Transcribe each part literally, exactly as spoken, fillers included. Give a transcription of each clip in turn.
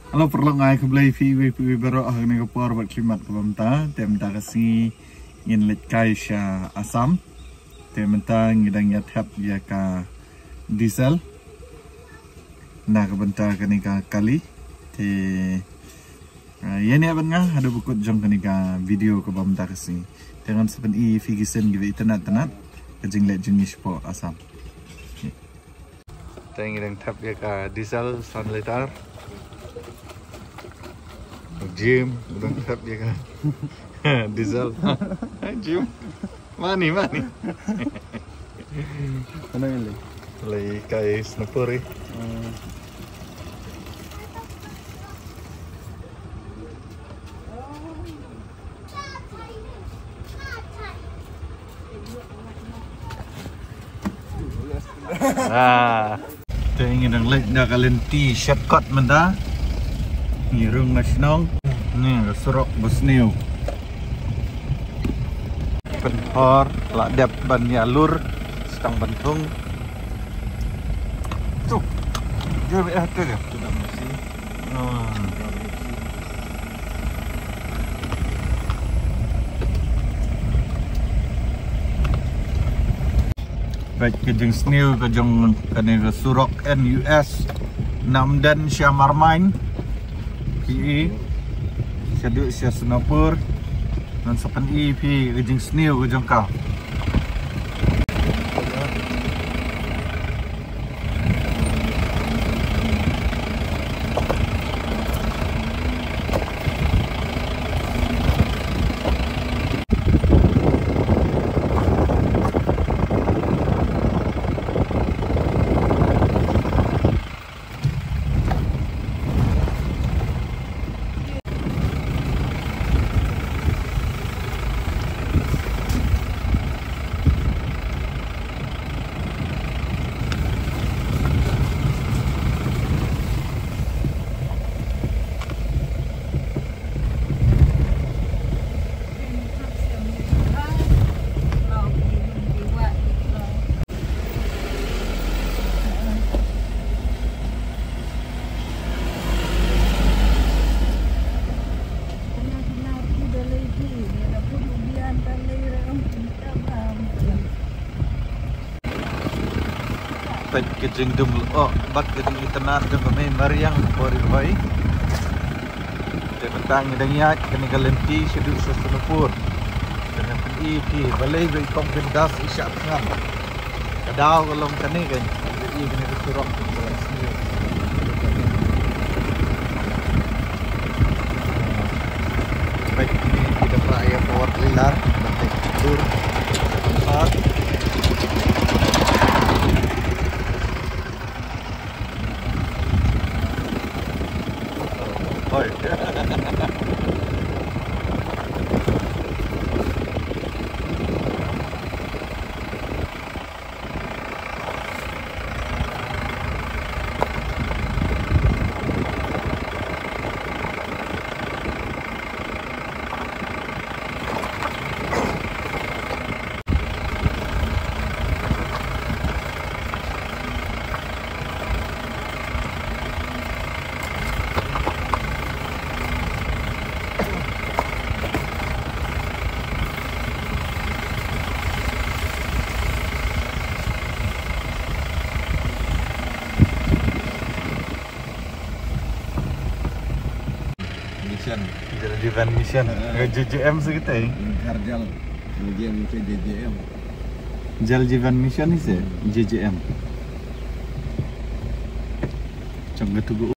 Halo perlu ngai keblai fi wi wi bero ah ni kapor buat klimat ke bamta temta kasi in let kai sha asam temta ngidang ya tap ya ka diesel na ke banta kani ka kali te ya ni aban nga ada bukut jong kani ka video ke bamta kasi dengan sepen i fi gisen gibi tanat tanat kejing let jenis po asam te ngidang tap ya ka diesel san liter Jim, udah tap dia kan, diesel, Jim, mani mani, mana ini? lagi kayak snapper. Ah, saya ingin yang lain dah kalian ti shortcut menda. Hirung nasional ni serok besniu penhor ladap ban yalur setang bentung tuh dia be hati dia sudah masih oh baik kejeng sniu kejeng kene surok N U S Namdan Syamarmain P Syaduk Syah Senapur dan sepen E P kejeng sniu kejeng kau kejeng dumul oh bak kejeng itenar jeng kami mariang bori boy tentang ngedangnya kini kalenti Syaduk Syah Senapur dengan E P balai be kompen gas isyak pengan kadau kolong kani kan jadi kini kesurong sini baik ini tidak raya power lilar baik tur tempat Jadi van mission J J M segitu ya? Harjal, kemudian ke J J M. Jal Jivan mission ni se J J M. Cuma tunggu.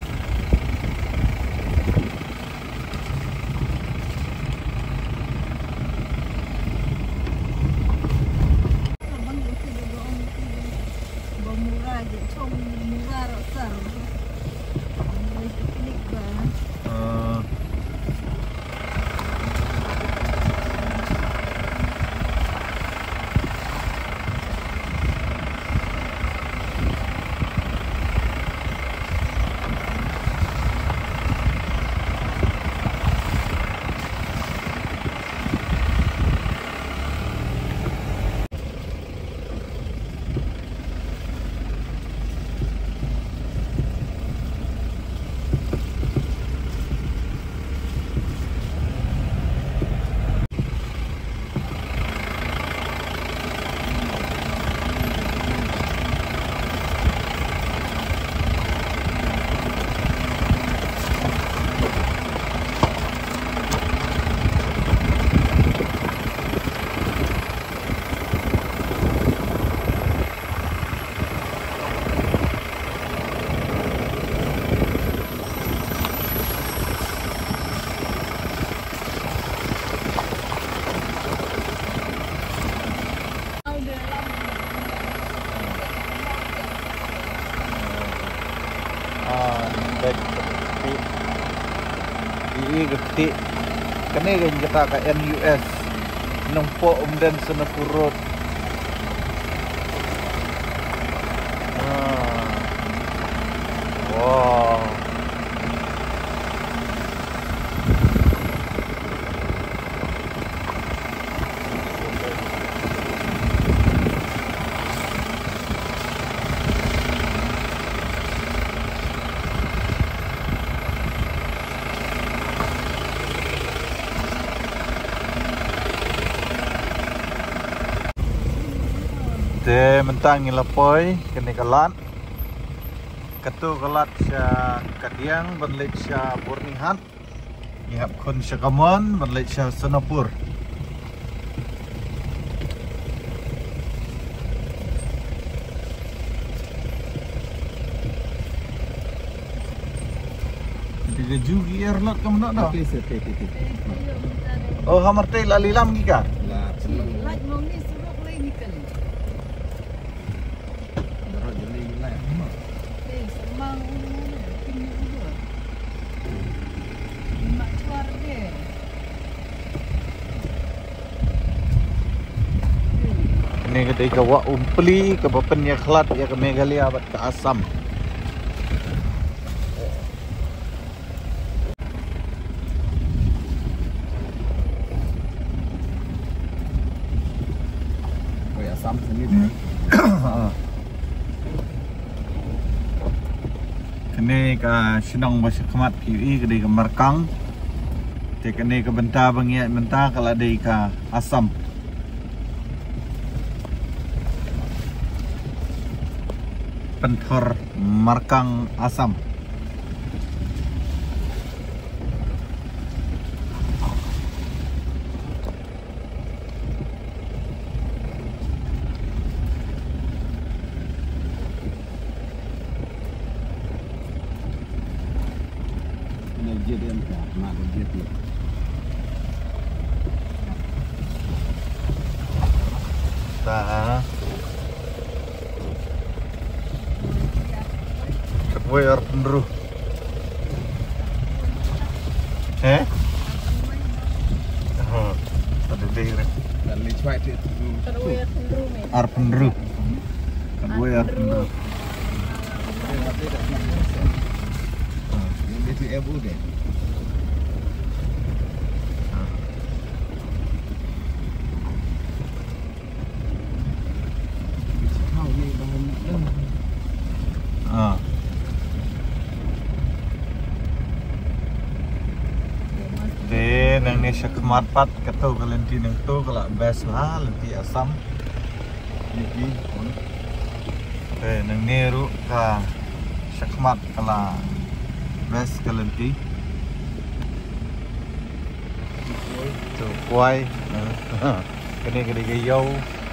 gede. Ini gede. Kene kan kita ke N U S. Numpuk umdan senepurut. Ah. Wow. Te mentang ilapoi kene kalat katu kalat sya kadiang banlet sya Burnihat ihap kon sya Kamon banlet sya Sonopur. Tiga jugi airlot kamu nak dah. Oh hamar te lalilam gika. Lah, senang. Like mau ni suruh boleh nikah. Baru jadi lah. Eh, semang tinggi juga. Mak cuar dia. Ini ketika wa umpli ke bapennya kelat ya ke Meghalaya bat ke Assam. Oh ya, Assam sendiri. Kene ka sinong basa kemat P U I ke ke Markang. Te kene ke benta bangiat benta kala dei ka Assam. Pentor Markang Assam. Ini jadi yang tak, nak jadi. Ta. Ketway ar penru. Eh? Oh, ada deh. Dan ni cuai tu. Terus terus ni. Ar penru. Ketway ar penru. Yang dia tu ebu deh. Kau ni bahan dah. Ah. Te nang ni syakmat pat katu kalenti nang tu kala best lah lenti Assam. Ni ni. Te nang ni ru ka syakmat kala best kalenti. Tu kuai. Kene kene ke yo.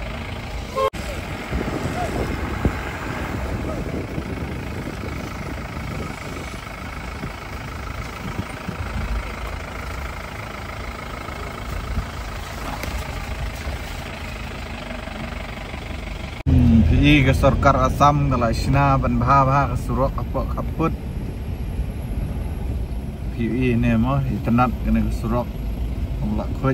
Pi ke Sarkar Assam kala Shina ban bha bha ke surok apa kaput. P U I ni mah internet kena ke surok mulak khoj.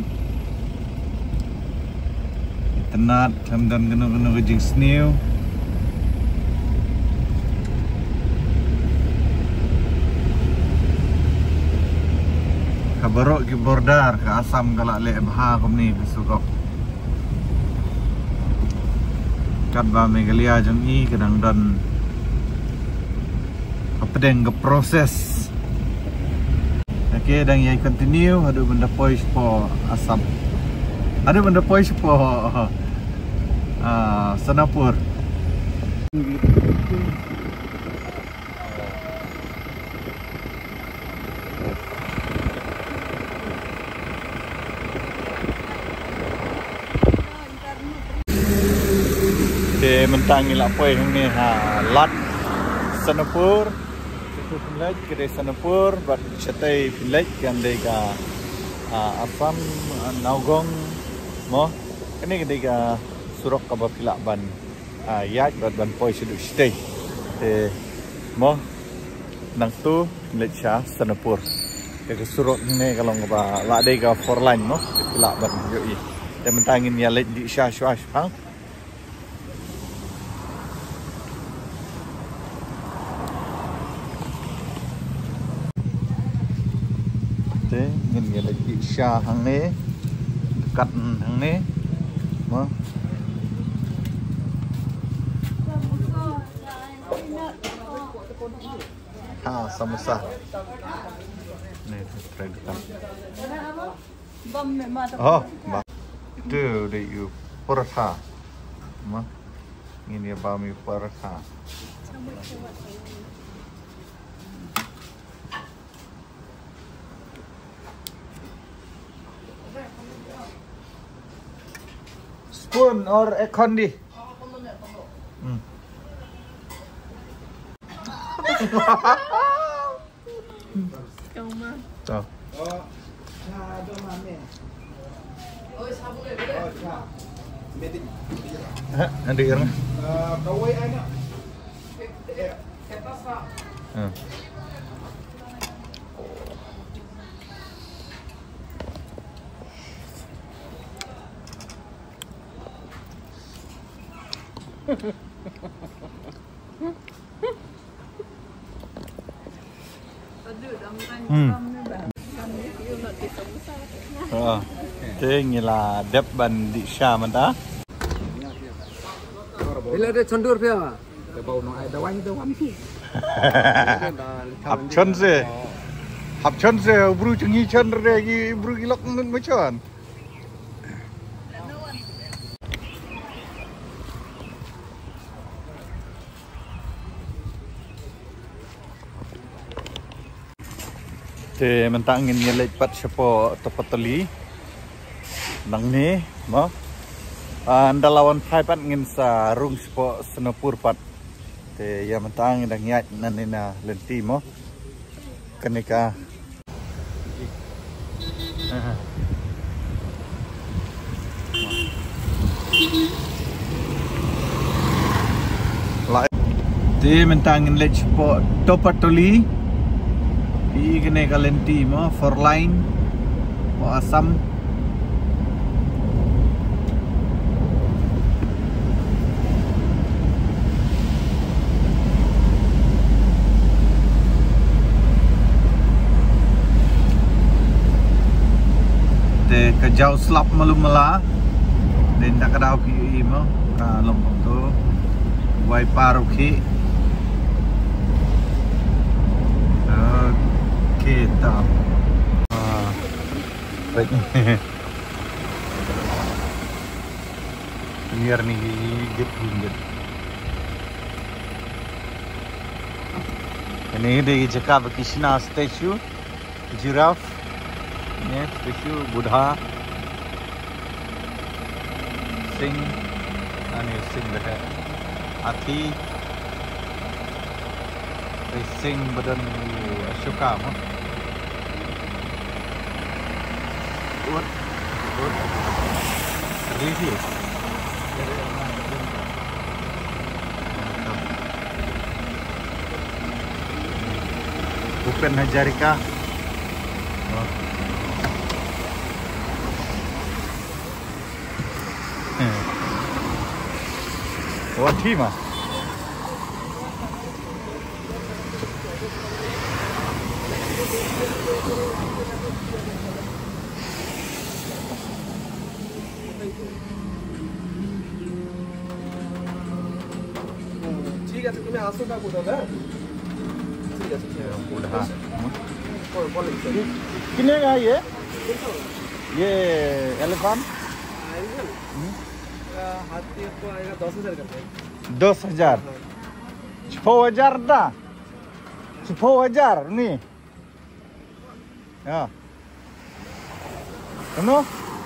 Internet dan kena kena ke jing snew. Kabarok ke bordar ke Assam kala le bha kum ni ke surok. Kat ba Meghalaya jang i kadang dan apa deng ke proses. Okey dan yang continue ada benda pois po Assam. Ada benda pois po ah Sonopur. Okey mentang ilak pois ni ha lat Sonopur. Itu Pinlek kedai Sonopur bat cetai Pinlek yang dei ka Assam Naugong mo kini kedai ka surok ka bapilak ban yat bat ban poi seduk stay te mo nang tu Malaysia Singapura. Ke surut ni kalau ngapa la dei ka four line no, la ban yo i. Te mentangin ya lek di sha sha pang. Te ngin ya lek di sha hang ni, dekat hang ni. Mo. Ha, samosa. Ni try dekat. Bom memang ada. Oh, ba. Itu dia you paratha. Ma. Ini dia bami paratha. Spoon or ekondi? Hmm. Kau mah. Tahu. Oh, ada mana? Oh, sabun ni. Oh, cha. Medik. Ada yang? Eh, kawai anak. Eh, kertas lah. Hmm. Hmm. Oh, tinggi lah dep ban di Syam dah. Bila dia cendur dia. Dia bau no ada wang itu wang tu. Hab chon se. Hab chon se bru cungi chon re bru gilok macam. Te mentangin nyelet pat siapa topatoli nang ni mo anda lawan pai pat ngin sa rung siapa senapur pat te ya mentangin dah ngiat nanina lenti mo kenika la te mentangin let siapa topatoli I kene kalenti mo four line mo asam te kejauh slap malu mela dan tak ada pi mo ka lompong tu wiper okey kita ah baik biar nih git git ini dia Jakarta Krishna statue giraffe ini statue Buddha sing ani sing dah hathi sing badan Ashoka mo What? What? Really? Bukan Hajarika. Oh. What team ah? ঠিক আছে তুমি আসো না কোথাও ঠিক আছে Buddha. और बोल कितने का ये ये एलिफेंट हाथी को आएगा दस हजार का दस हजार sepuluh हजार dah sepuluh हजार ni ya ano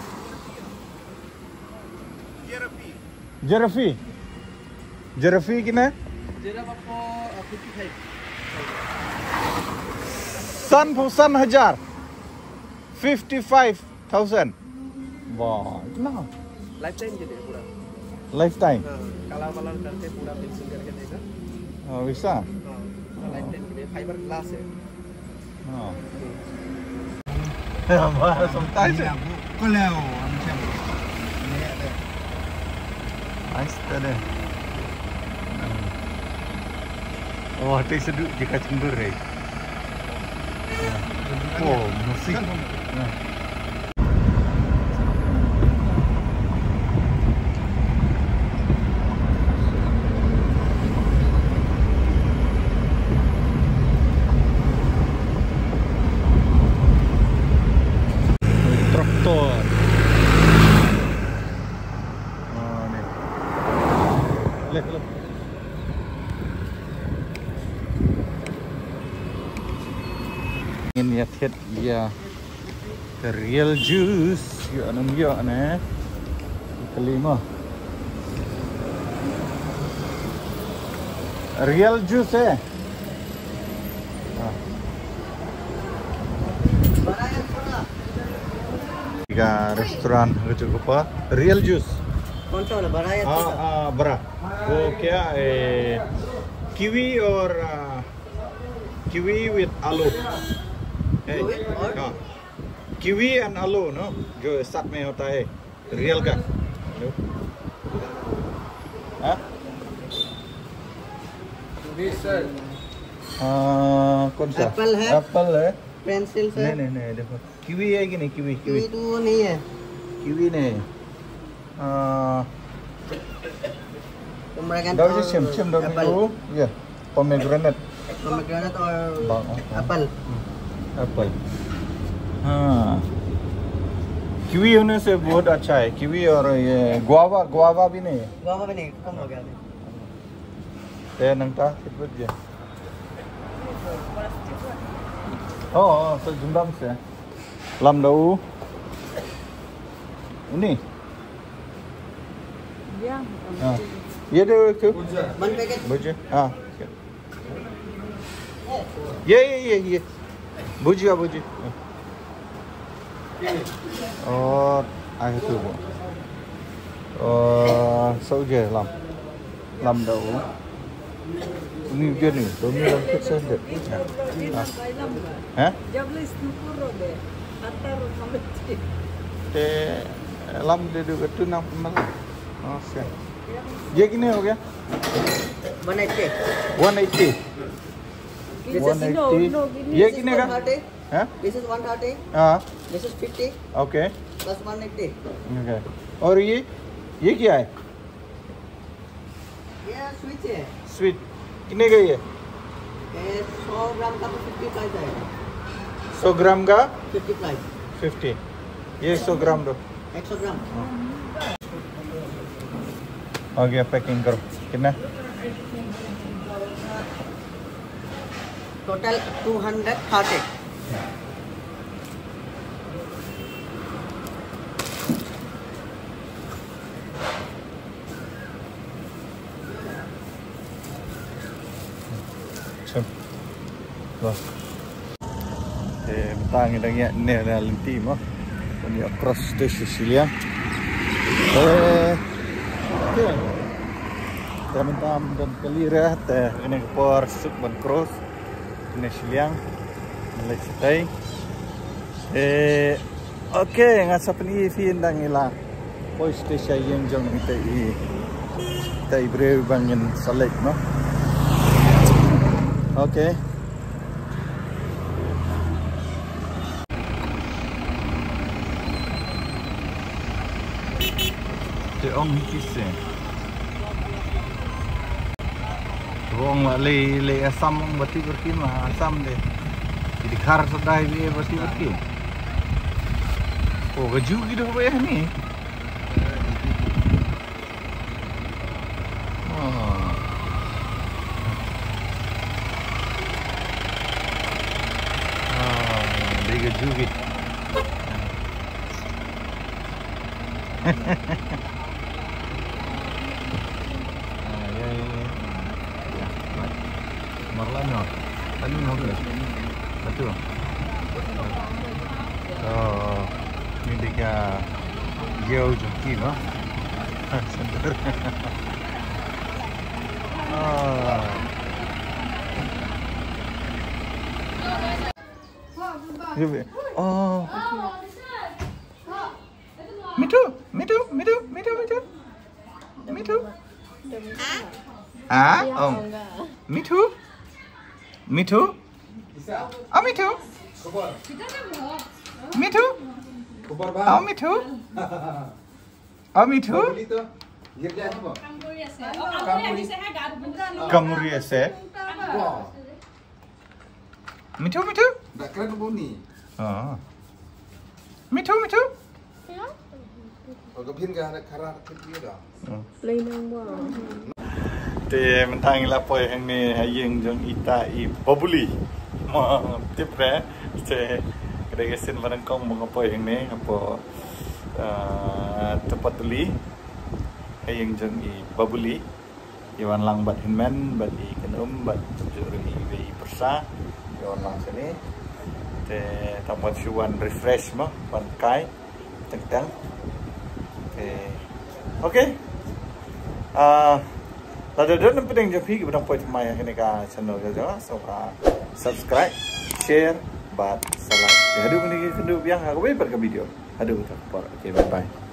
Giraffe Giraffe Giraffe kena Giraffe आपको fifty-five San Pusan Hajar fifty-five thousand. Wah, kenapa? lifetime jadi पूरा Lifetime. काला कलर करके पूरा फिक्सिंग करके देगा Oh, bisa. हां lifetime फाइबर ग्लास है हां हमारा समता है को ले आओ हम सब Aista deh. Oh, hati seduk jika cember eh. Oh, musik. Traktor. Lihat, lihat. Ini lihat ya, the real juice. Ya, anam ya, ne. Kelima. Real juice eh. Tiga restoran kecil apa? Real juice. कौन सा वाला बड़ा या हाँ छोटा? हाँ बड़ा वो क्या है कीवी और कीवी विद आलू हाँ कीवी एंड आलू नो जो साथ में होता है रियल का हाँ कौन सा एप्पल है? एप्पल है पेंसिल से नहीं नहीं नहीं देखो कीवी है कि नहीं कीवी कीवी तो वो नहीं है कीवी नहीं Uh, pomegranate daun और cium cium daun apple itu ya pomegranate pomegranate और Bang, एप्पल एप्पल हाँ कीवी होने से बहुत अच्छा है कीवी और ये गुआवा गुआवा भी नहीं है गुआवा भी नहीं कम हो गया अभी teh nangta sebut je oh oh sejumlah sih lam dau ini Ya. हाँ ये दे क्यों वन पैकेट भुजिया हाँ ये ये ये ये भुजिया भुजिया और आगे tuh bu और sauje lam lam dau ini dia nih domi lam kecil deh Hah? Jablis nukuro deh. Atar sampai Teh lam deh dulu itu nang malam okay ये कितने हो गया one eighty one eighty one eighty ये कितने का हैं this is one thirty हाँ this is fifty okay plus one eighty okay और ये ये क्या है ये स्विच है स्वीट कितने का ये ये सौ ग्राम का तो फिफ्टी प्राइस आएगा सौ ग्राम का फिफ्टी प्राइस fifty ये सौ ग्राम दो एक सौ ग्राम हो गया पैकिंग करो कितना total two hundred thirty Xem Rồi Thì ta người ta nghe nè là lần tìm á còn đi across the Sicilia Thế Thế Thế mình ta dan kali ra Thế ini kepor suk ban cross Ini Siliang Malay Sitay Eh Oke ngasa peni fin dang ila Poi station yang jong kita i Kita i breu bangin salek no Oke Te ong hikise Wong le le asam ong bati berki mah asam de jadi khar sedai bi bati berki oh gaju gitu apa ya ni oh oh dia gaju gitu Marlano, tadi ngobrol, betul. Oh, ini dia jauh jauh mah, center. Oh, Oh. Me too, me too, me too, me too, me too. Me too. Ah, oh. Me too. Me too. Oh, me too. Me too. Oh, me too. Oh, me too. Kamuri ese. Me too, me too. Nggak keren bunyi. Oh. Me too, me too. Kalau kepin kan ada karar kecil dah. Lấy nang mua. Thì mình thang là phơi hàng này hay dừng trong ita i babuli mà tiếp ra thì cái đây cái xin vào đăng công một phơi hàng này apa tempat tuli hay dừng trong i babuli iwan lang bat hinman bat i kenum bat juri i persa iwan lang sini thì tempat cuan refresh mah ban kai teng teng thì ok ah Lalu dan penting jadi kita boleh main ini ka channel kita, so subscribe, share, bat, salam. Jadi hari ini kita video yang aku buat video. Aduh, tak apa. Okay, bye bye.